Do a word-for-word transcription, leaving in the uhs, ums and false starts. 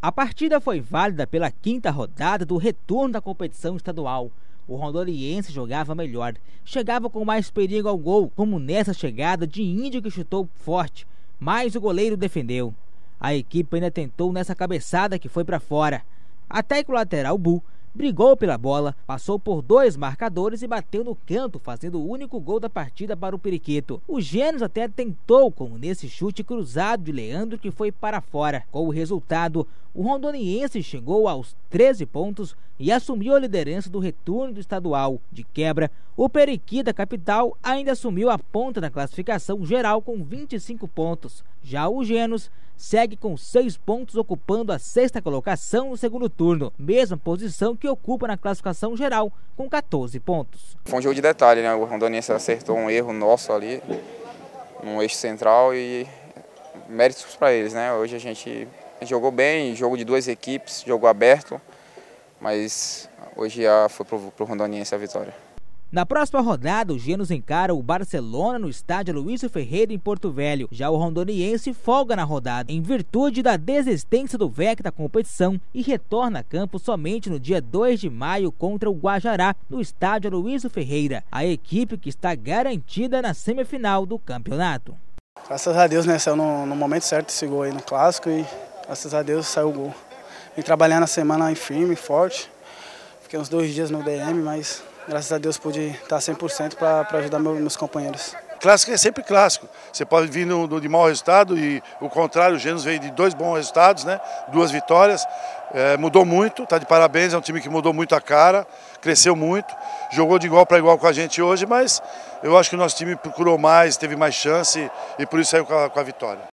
A partida foi válida pela quinta rodada do retorno da competição estadual. O rondoniense jogava melhor, chegava com mais perigo ao gol, como nessa chegada de Índio que chutou forte, mas o goleiro defendeu. A equipe ainda tentou nessa cabeçada que foi para fora, até que o lateral Bu brigou pela bola, passou por dois marcadores e bateu no canto, fazendo o único gol da partida para o Periquito. O Gênios até tentou, como nesse chute cruzado de Leandro que foi para fora. Com o resultado, o rondoniense chegou aos treze pontos e assumiu a liderança do retorno do estadual. De quebra, o Periquito da capital ainda assumiu a ponta na classificação geral com vinte e cinco pontos. Já o Gênios segue com seis pontos, ocupando a sexta colocação no segundo turno, mesma posição que ocupa na classificação geral, com quatorze pontos. Foi um jogo de detalhe, né? O rondoniense acertou um erro nosso ali, no eixo central, e méritos para eles, né? Hoje a gente jogou bem, jogo de duas equipes, jogo aberto, mas hoje já foi para o rondoniense a vitória. Na próxima rodada, o Gênios encara o Barcelona no estádio Aloysio Ferreira, em Porto Velho. Já o rondoniense folga na rodada, em virtude da desistência do V E C da competição, e retorna a campo somente no dia dois de maio contra o Guajará, no estádio Aloysio Ferreira, a equipe que está garantida na semifinal do campeonato. Graças a Deus, né, saiu no, no momento certo esse gol aí no clássico e graças a Deus saiu o gol. Vim trabalhando a semana em firme, forte, fiquei uns dois dias no D M, mas graças a Deus pude estar cem por cento para ajudar meus companheiros. Clássico é sempre clássico. Você pode vir no, no, de mau resultado e o contrário, o Gênios veio de dois bons resultados, né? Duas vitórias. É, mudou muito, está de parabéns, é um time que mudou muito a cara, cresceu muito, jogou de igual para igual com a gente hoje, mas eu acho que o nosso time procurou mais, teve mais chance e por isso saiu com a, com a vitória.